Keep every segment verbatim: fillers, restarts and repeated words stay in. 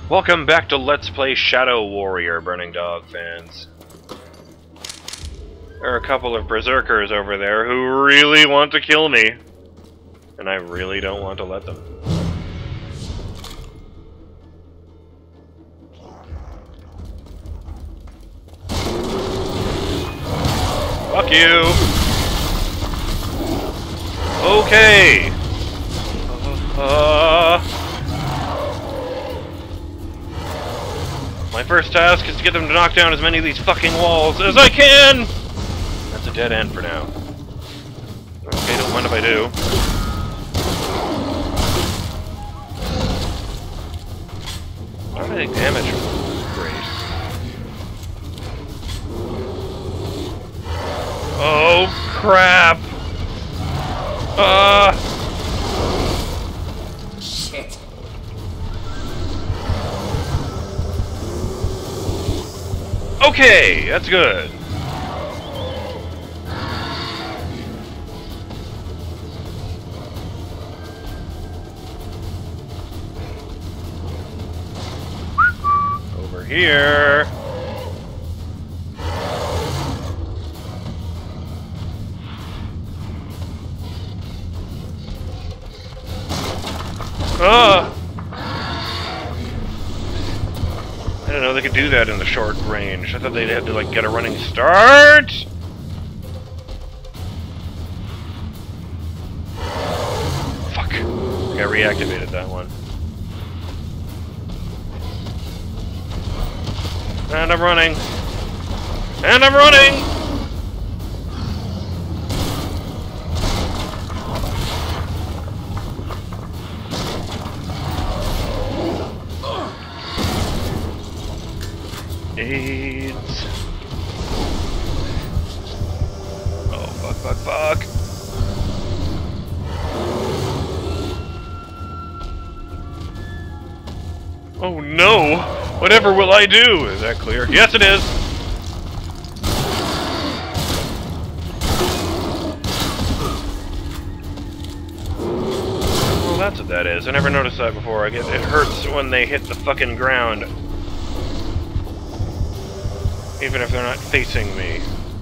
Welcome back to Let's Play Shadow Warrior, Burning Dog fans. There are a couple of Berserkers over there who really want to kill me. And I really don't want to let them. Fuck you! Okay! Uh... My first task is to get them to knock down as many of these fucking walls as I can! That's a dead end for now. Okay, don't mind if I do. Why do I take damage from grace? Oh, crap! Uh... Shit. Okay, that's good. Over here. Ah! I didn't know they could do that in the short range. I thought they'd have to, like, get a running start! Fuck. I got reactivated that one. And I'm running! And I'm running! AIDS. Oh, fuck, fuck, fuck. Oh no! Whatever will I do? Is that clear? Yes, it is! Well, that's what that is. I never noticed that before. I get, it hurts when they hit the fucking ground. Even if they're not facing me.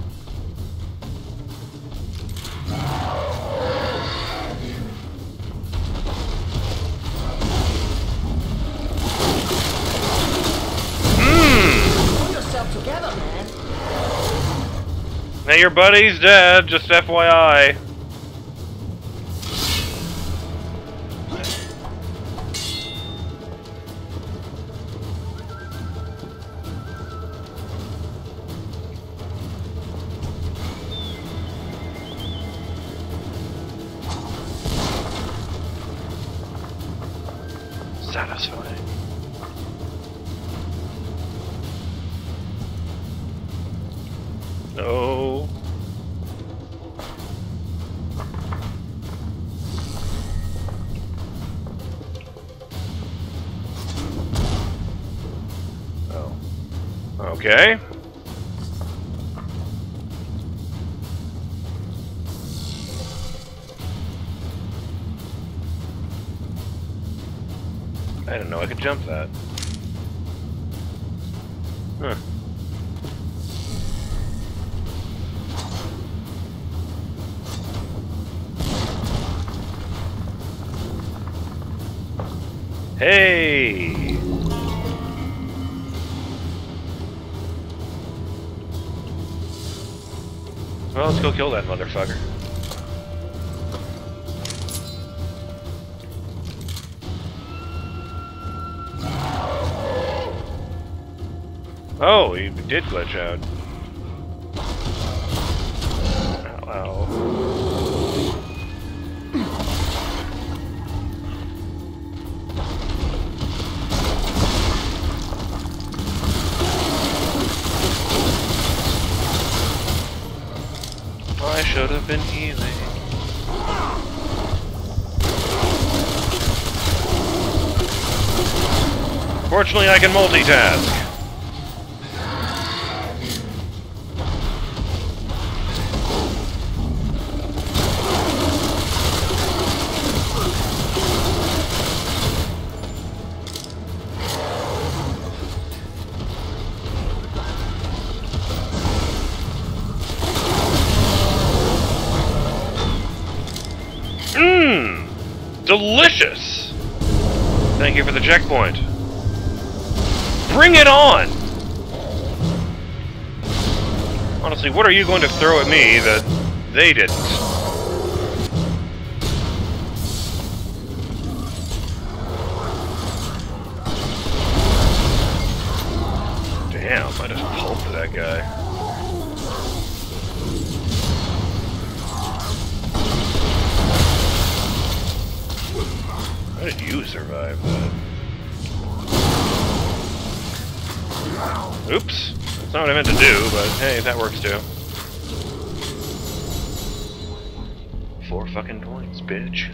Mmm! Pull yourself together, man. Now your buddy's dead, just F Y I. Satisfying. No. Oh. Okay. I didn't know I could jump that. Huh. Hey! Well, let's go kill that motherfucker. Oh, he did glitch out. Ow, ow. I should have been healing. Fortunately, I can multitask. delicious! Thank you for the checkpoint. Bring it on! Honestly, what are you going to throw at me that they didn't? Damn, I just pulped that guy. How did you survive that? Oops. That's not what I meant to do, but hey, that works too. Four fucking points, bitch.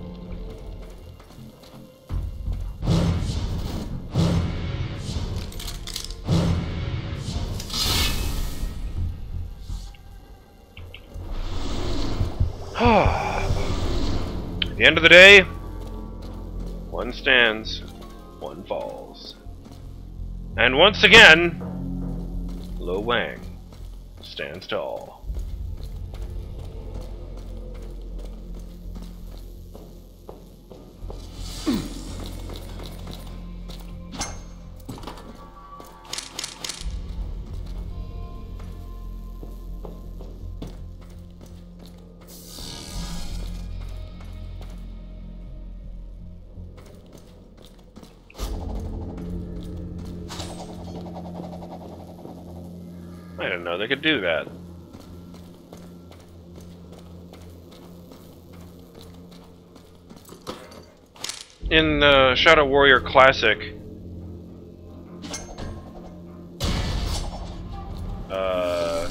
At the end of the day, one stands, one falls. And once again, Lo Wang stands tall. I didn't know they could do that. In uh, Shadow Warrior Classic, uh,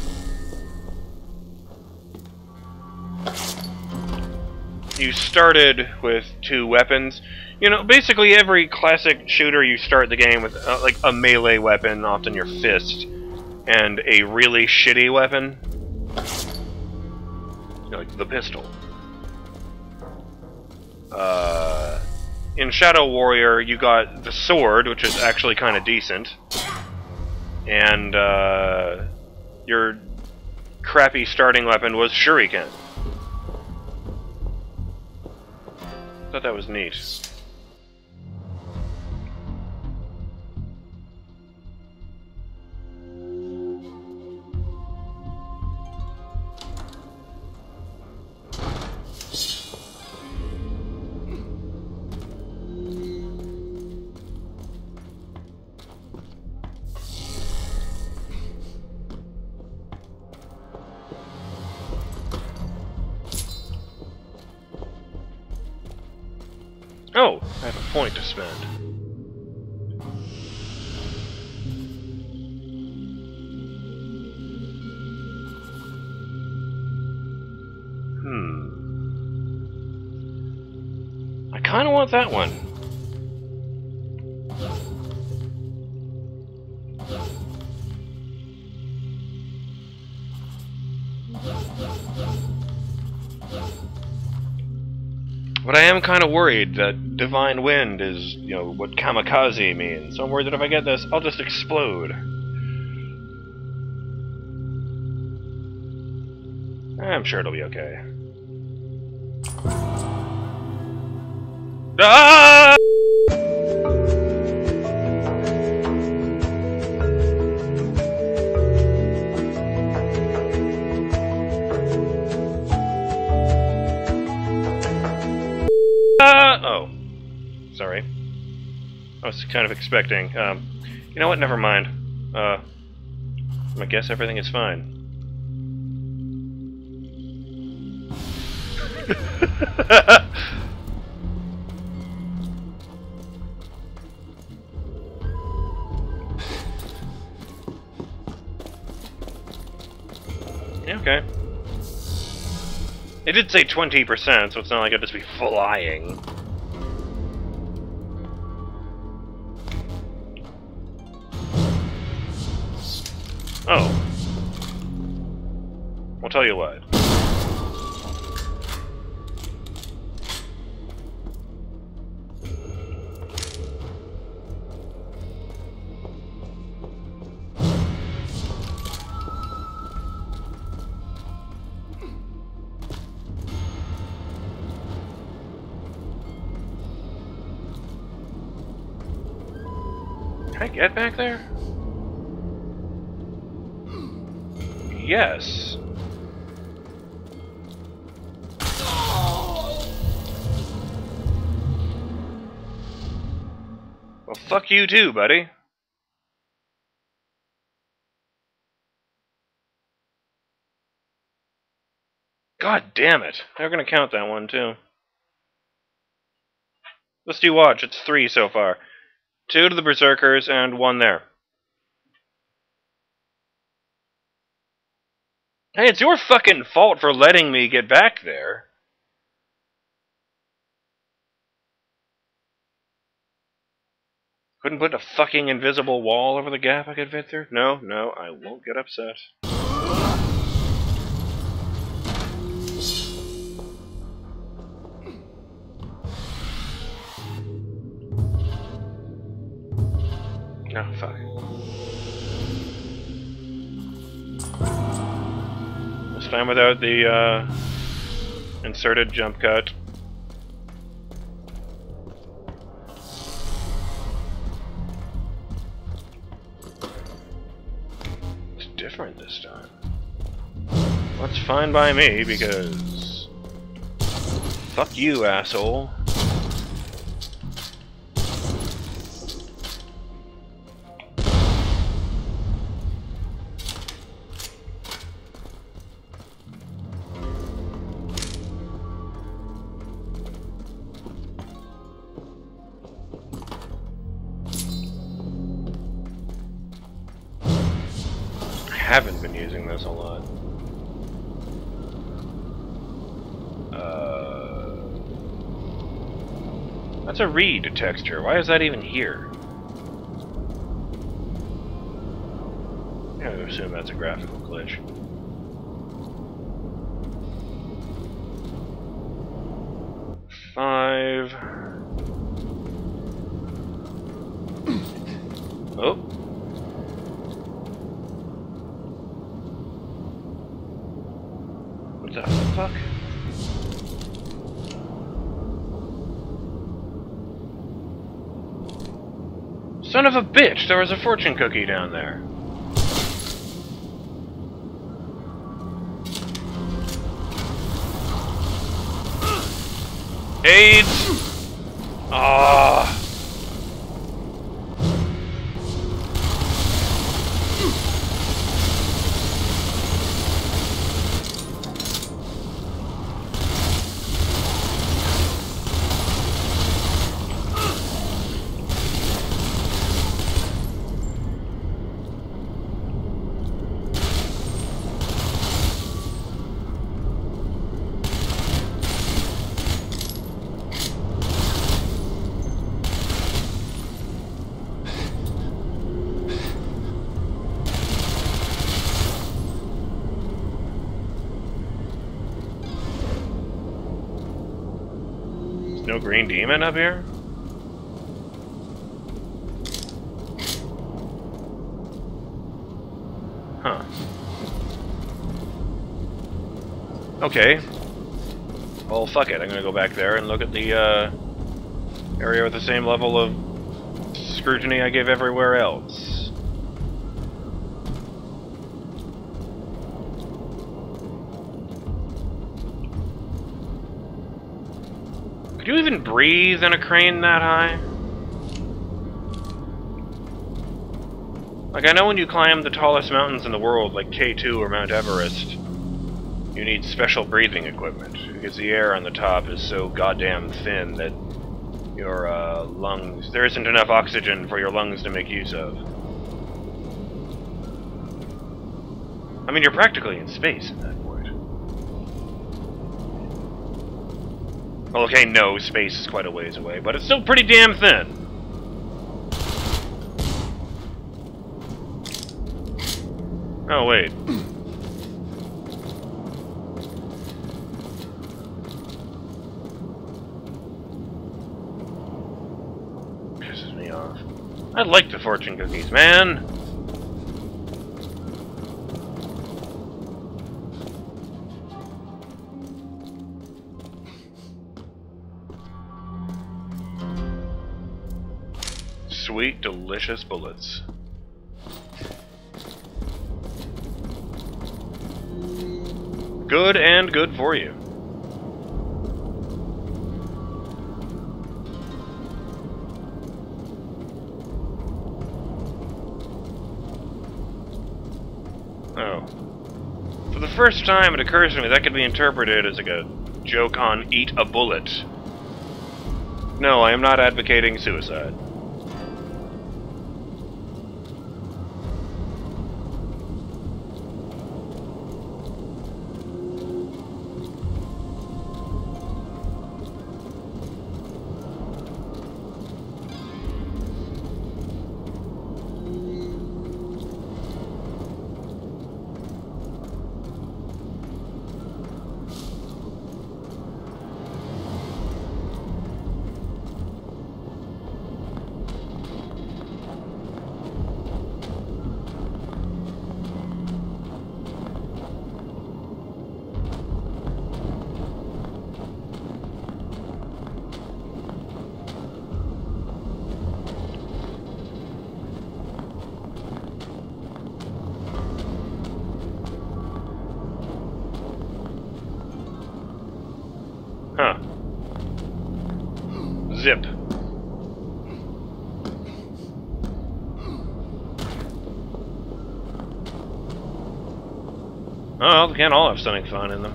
you started with two weapons. You know, basically every classic shooter, you start the game with uh, like a melee weapon, often your fist, and a really shitty weapon, you know, like the pistol. Uh, in Shadow Warrior, you got the sword, which is actually kind of decent, and uh, your crappy starting weapon was Shuriken. Thought that was neat. Oh, I have a point to spend. Hmm. I kinda want that one. But I am kind of worried that Divine Wind is, you know, what kamikaze means. So I'm worried that if I get this, I'll just explode. I'm sure it'll be okay. Ah! Uh, oh. Sorry. I was kind of expecting. Um, you know what? Never mind. Uh, I guess everything is fine. Yeah, okay. It did say twenty percent, so it's not like I'd just be flying. Oh. I'll tell you what. Can I get back there? Yes. Well, fuck you too, buddy. God damn it. They're gonna count that one too. Let's do watch. It's three so far. Two to the Berserkers and one there. Hey, it's your fucking fault for letting me get back there. Couldn't put a fucking invisible wall over the gap I could fit through? No, no, I won't get upset. No, fuck. This time without the, uh, inserted jump cut. It's different this time. That's fine by me, because... fuck you, asshole. Haven't been using this a lot. Uh, that's a reed texture. Why is that even here? I'm gonna assume that's a graphical glitch. Five. Oh. What the fuck? Son of a bitch, there was a fortune cookie down there. AIDS! Ah. No green demon up here? Huh. Okay. Well, fuck it. I'm gonna go back there and look at the uh, area with the same level of scrutiny I gave everywhere else. Could you even breathe in a crane that high? Like, I know when you climb the tallest mountains in the world, like K two or Mount Everest, you need special breathing equipment, because the air on the top is so goddamn thin that your uh, lungs... there isn't enough oxygen for your lungs to make use of. I mean, you're practically in space at that point. Well, okay, no, space is quite a ways away, but it's still pretty damn thin. Oh, wait. Pisses me off. I like the fortune cookies, man! sweet, delicious bullets. Good and good for you. Oh. For the first time, it occurs to me that could be interpreted as like a joke on eat a bullet. No, I am not advocating suicide. Huh. Zip. Oh, they can't all have something fun in them.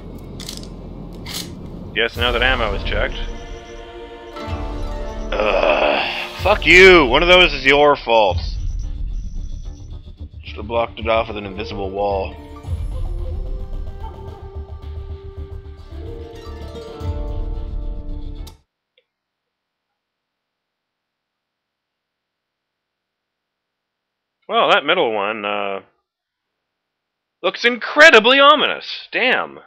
Yes, now that ammo is checked. Ugh. Fuck you! One of those is your fault. Should have blocked it off with an invisible wall. Well, that middle one, uh... looks incredibly ominous. Damn.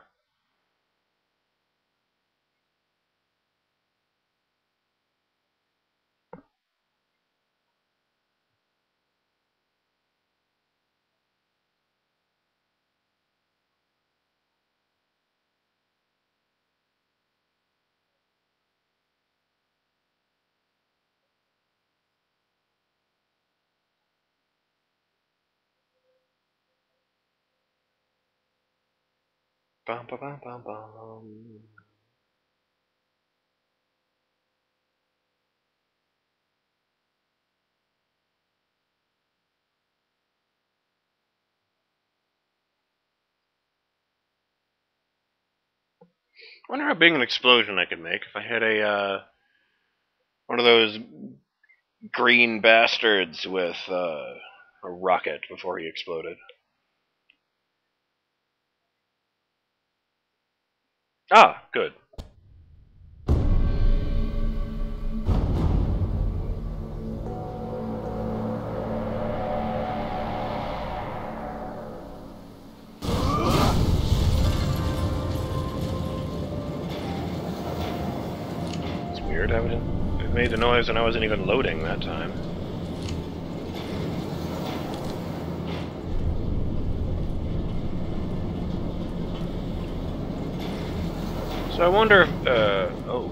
Bum, bum, bum, bum, bum. I wonder how big an explosion I could make if I had a, uh... one of those green bastards with, uh... a rocket before he exploded. Ah, good. It's weird how it made the noise and I wasn't even loading that time. So I wonder if, uh, oh.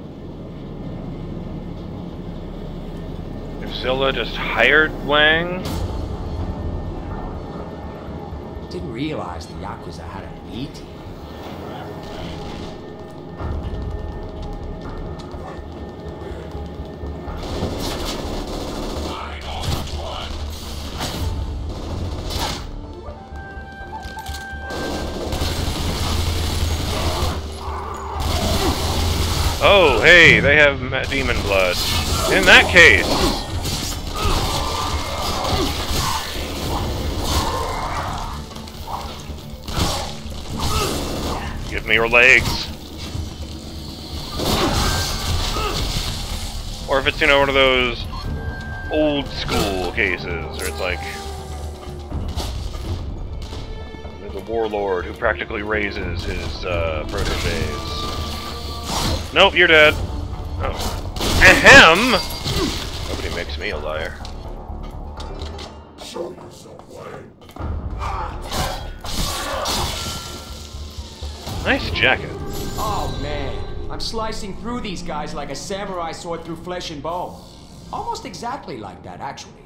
If Zilla just hired Wang? Didn't realize the Yakuza had a B team. Oh, hey, they have demon blood. In that case... give me your legs. Or if it's, you know, one of those old school cases, where it's like... there's a warlord who practically raises his, uh, proteges. Nope, you're dead. Oh. Ahem! Nobody makes me a liar. Show yourself, Wang. Nice jacket. Oh man, I'm slicing through these guys like a samurai sword through flesh and bone. Almost exactly like that, actually.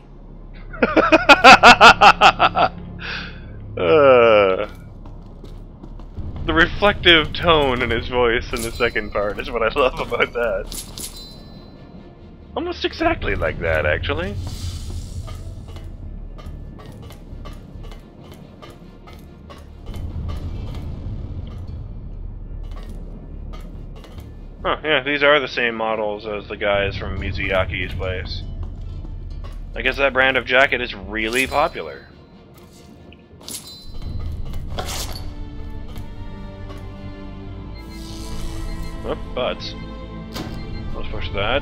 uh, the reflective tone in his voice in the second part is what I love about that. Almost exactly like that, actually. Oh, yeah, these are the same models as the guys from Mizuyaki's place. I guess that brand of jacket is really popular. Oh, butts. Let's push that.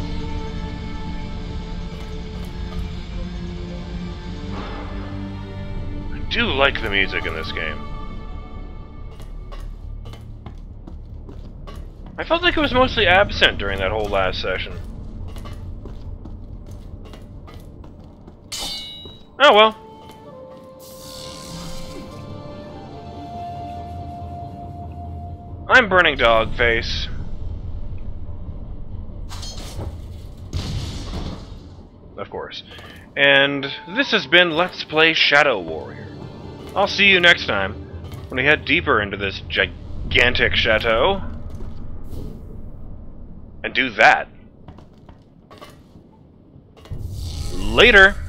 I do like the music in this game. I felt like it was mostly absent during that whole last session. Oh well. I'm BurningDogFace. Of course. And this has been Let's Play Shadow Warrior. I'll see you next time when we head deeper into this gigantic chateau. And do that. Later!